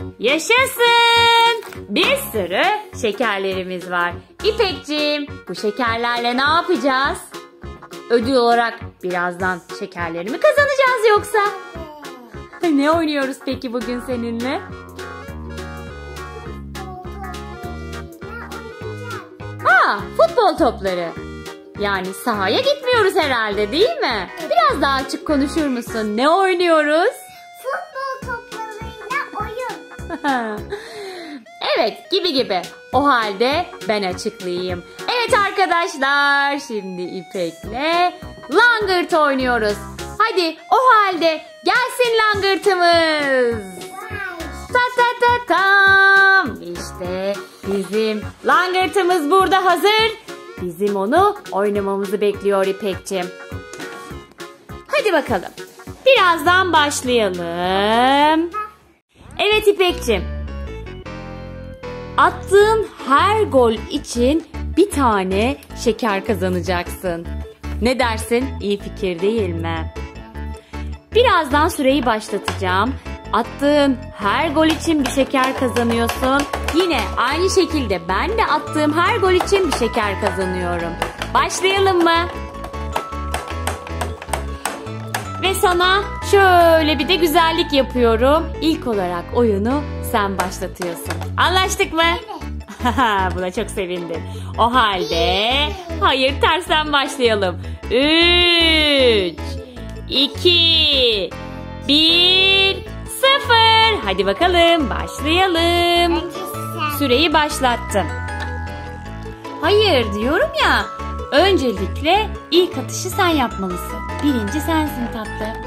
Yaşasın. Bir sürü şekerlerimiz var. İpekciğim, bu şekerlerle ne yapacağız? Ödül olarak birazdan şekerleri mi kazanacağız yoksa? Ne oynuyoruz peki bugün seninle? Futbol topları. Yani sahaya gitmiyoruz herhalde, değil mi? Biraz daha açık konuşur musun? Ne oynuyoruz? Futbol toplarıyla oyun. Evet, gibi. O halde ben açıklayayım. Evet arkadaşlar, şimdi İpek'le langırt oynuyoruz. Hadi o halde gelsin langırtımız. Ta ta ta tam. İşte bizim langırtımız burada hazır. Bizim onu oynamamızı bekliyor İpek'ciğim. Hadi bakalım. Birazdan başlayalım. Evet İpek'ciğim. Attığın her gol için bir tane şeker kazanacaksın. Ne dersin? İyi fikir değil mi? Birazdan süreyi başlatacağım. Attığın her gol için bir şeker kazanıyorsun. Yine aynı şekilde ben de attığım her gol için bir şeker kazanıyorum. Başlayalım mı? Ve sana şöyle bir de güzellik yapıyorum. İlk olarak oyunu sen başlatıyorsun. Anlaştık mı? Buna çok sevindim. O halde hayır, tersten başlayalım. 3, 2, 1, 0. Hadi bakalım başlayalım. Süreyi başlattım. Hayır diyorum ya. Öncelikle ilk atışı sen yapmalısın. Birinci sensin tatlım.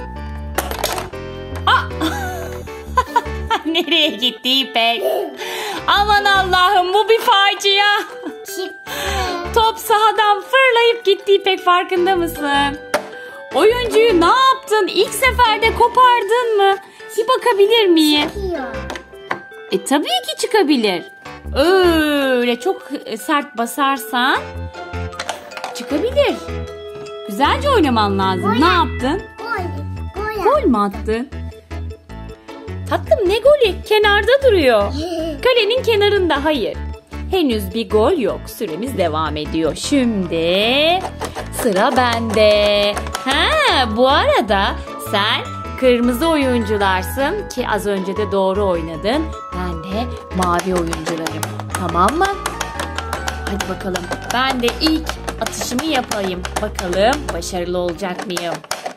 Nereye gitti İpek? Aman Allah'ım, bu bir facia. Top sahadan fırlayıp gitti İpek, farkında mısın? Oyuncuyu ne yaptın? İlk seferde kopardın mı? Bir bakabilir miyim? Tabii ki çıkabilir. Öyle çok sert basarsan çıkabilir. Güzelce oynaman lazım. Ne yaptın? Gol mü attın? Tatlım, ne golü? Kenarda duruyor. Kalenin kenarında. Hayır. Henüz bir gol yok. Süremiz devam ediyor. Şimdi sıra bende. Bu arada sen kırmızı oyuncularsın ki az önce de doğru oynadın. Ben de mavi oyuncularım. Tamam mı? Hadi bakalım. Ben de ilk atışımı yapayım. Bakalım başarılı olacak mıyım?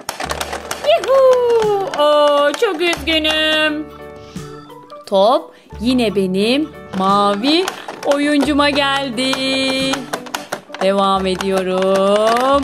Yuhuu! Çok üzgünüm. Top yine benim mavi oyuncuma geldi. Devam ediyorum.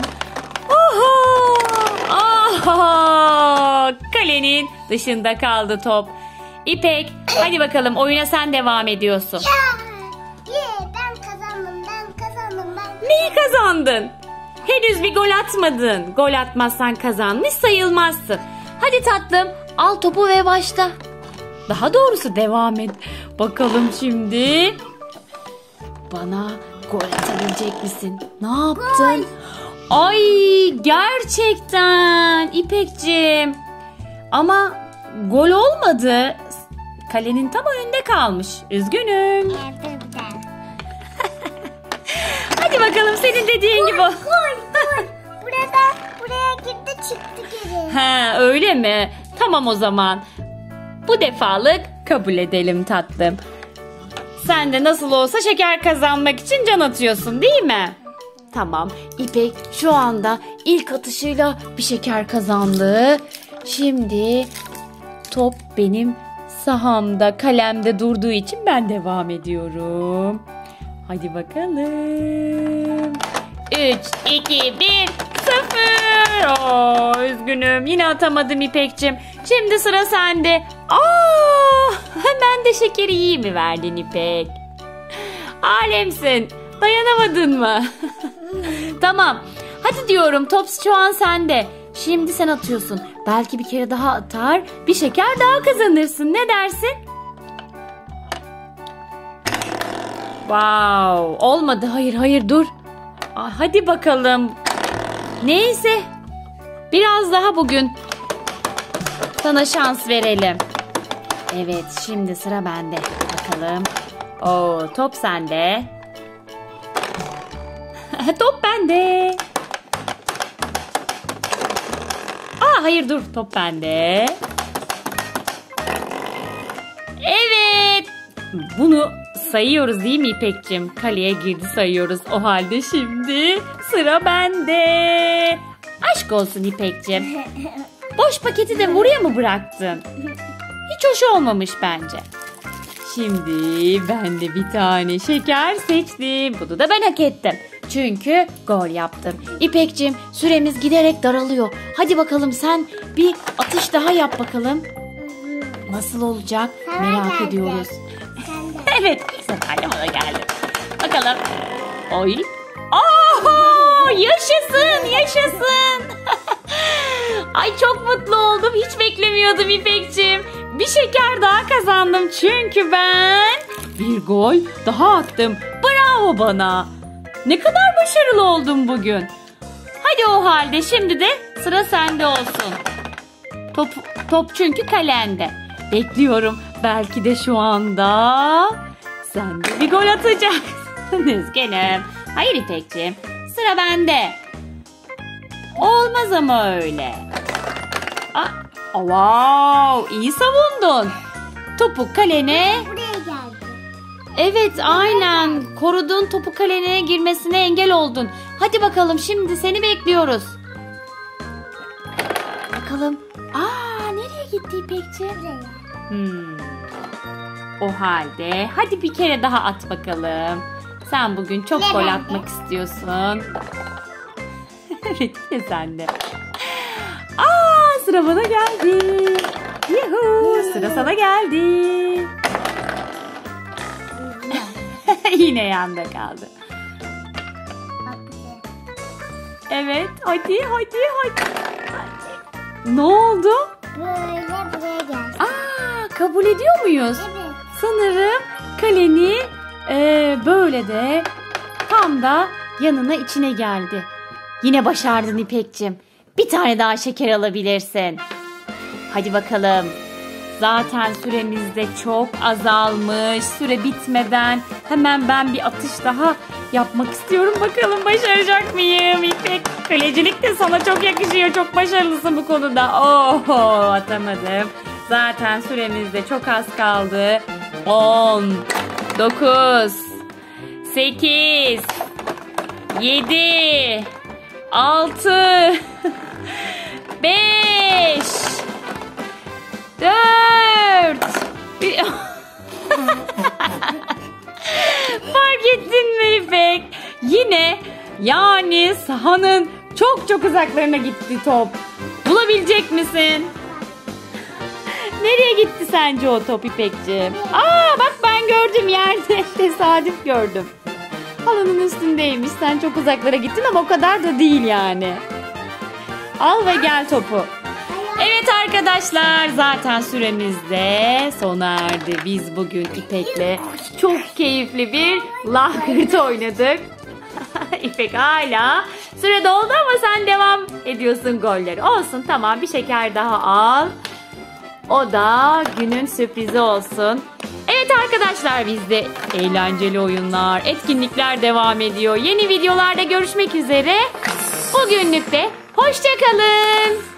Kalenin dışında kaldı top. İpek, hadi bakalım oyuna sen devam ediyorsun. Ben kazandım. Neyi kazandın? Henüz bir gol atmadın. Gol atmazsan kazanmış sayılmazsın. Hadi tatlım, al topu ve başla. Daha doğrusu devam et. Bakalım şimdi. Bana gol atabilecek misin? Ne yaptın? Gol. Ay, gerçekten İpekciğim. Ama gol olmadı. Kalenin tam önünde kalmış. Üzgünüm. Hadi bakalım, senin dediğin gibi. Gol. Buraya gitti, çıktı geri. Öyle mi? Tamam o zaman. Bu defalık kabul edelim tatlım. Sen de nasıl olsa şeker kazanmak için can atıyorsun, değil mi? Tamam. İpek şu anda ilk atışıyla bir şeker kazandı. Şimdi top benim sahamda, kalemde durduğu için ben devam ediyorum. Hadi bakalım. 3, 2, 1, 0. Üzgünüm. Yine atamadım İpek'cim. Şimdi sıra sende. Hemen de şekeri iyi mi verdin İpek? Alemsin. Dayanamadın mı? Tamam. Hadi diyorum, top şu an sende. Şimdi sen atıyorsun. Belki bir kere daha atar, bir şeker daha kazanırsın. Ne dersin? Wow. Olmadı. Hayır dur. Hadi bakalım. Neyse. Biraz daha bugün sana şans verelim. Evet, şimdi sıra bende. Bakalım. Oo, top sende. Top bende. Aa, hayır dur, top bende. Evet. Bunu sayıyoruz değil mi İpek'cim? Kaleye girdi sayıyoruz. O halde şimdi sıra bende. Aşk olsun İpek'cim. Boş paketi de buraya mı bıraktın? Hiç hoş olmamış bence. Şimdi ben de bir tane şeker seçtim. Bunu da ben hak ettim. Çünkü gol yaptım. İpek'cim süremiz giderek daralıyor. Hadi bakalım sen bir atış daha yap bakalım. Nasıl olacak? Merak ediyoruz. Evet, sen bana geldi. Bakalım. Oy. Aa, yaşasın, yaşasın. Ay çok mutlu oldum. Hiç beklemiyordum İpek'cim. Bir şeker daha kazandım çünkü ben bir gol daha attım. Bravo bana. Ne kadar başarılı oldum bugün. Hadi o halde şimdi de sıra sende olsun. Top çünkü kalende. Bekliyorum. Belki de şu anda sen de bir gol atacaksın. Üzgünüm. Hayır İpek'ciğim. Sıra bende. Olmaz ama öyle. Wow, iyi savundun. Topu kalene. Buraya geldi. Evet, aynen. Korudun, topu kalene girmesine engel oldun. Hadi bakalım şimdi seni bekliyoruz. Bakalım. Nereye gitti İpek'ciğim? Buraya. O halde hadi bir kere daha at bakalım. Sen bugün çok Ne gol bende? atmak istiyorsun. Evet, ne sende? Sıra bana geldi. Yuhu, sıra sana geldi. Yine yanda kaldı. Bak buraya. Evet, hadi. Ne oldu? Böyle buraya geldi. Kabul ediyor muyuz? Evet. Sanırım kaleni böyle de tam da yanına içine geldi. Yine başardın İpek'cim. Bir tane daha şeker alabilirsin. Hadi bakalım. Zaten süremiz de çok azalmış. Süre bitmeden hemen ben bir atış daha yapmak istiyorum. Bakalım başaracak mıyım İpek? Kalecilik de sana çok yakışıyor. Çok başarılısın bu konuda. Oho, atamadım. Zaten süremiz de çok az kaldı. 10, 9, 8, 7, 6, 5, 4. Fark ettin mi İpek? Yine yani sahanın çok uzaklarına gitti top. Bulabilecek misin? Nereye gitti sence o top İpek'ciğim? Bak ben gördüm yerde. Tesadüf gördüm. Halının üstündeymiş. Sen çok uzaklara gittin ama o kadar da değil yani. Al ve gel topu. Evet arkadaşlar, zaten süremiz de sona erdi. Biz bugün İpek'le çok keyifli bir lahgırt oynadık. İpek hala süre doldu ama sen devam ediyorsun golleri. Olsun, tamam, bir şeker daha al. O da günün sürprizi olsun. Evet arkadaşlar, bizde eğlenceli oyunlar, etkinlikler devam ediyor. Yeni videolarda görüşmek üzere. Bugünlük de hoşça kalın.